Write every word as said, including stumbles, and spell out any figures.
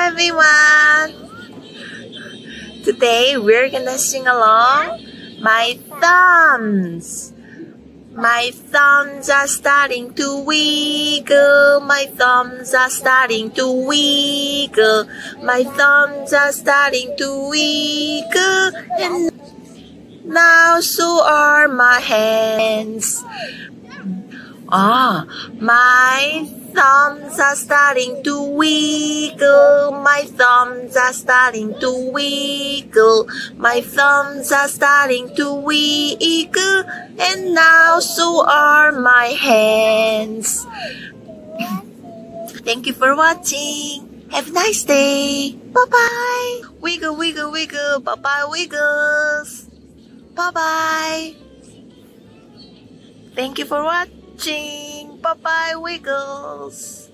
Hi everyone! Today we're gonna sing along My thumbs. My thumbs are starting to wiggle. My thumbs are starting to wiggle. My thumbs are starting to wiggle. And now so are my hands. Ah, my thumbs are starting to wiggle. My thumbs are starting to wiggle. My thumbs are starting to wiggle. And now so are my hands. Thank you for watching. Have a nice day. Bye-bye. Wiggle, wiggle, wiggle. Bye-bye, wiggles. Bye-bye. Thank you for watching. Bye-bye, wiggles.